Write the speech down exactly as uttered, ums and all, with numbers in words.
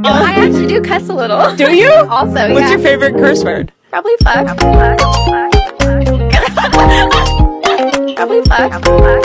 I actually do cuss a little. Do you? Also, yeah. What's your favorite curse word? Probably fuck. Probably fuck.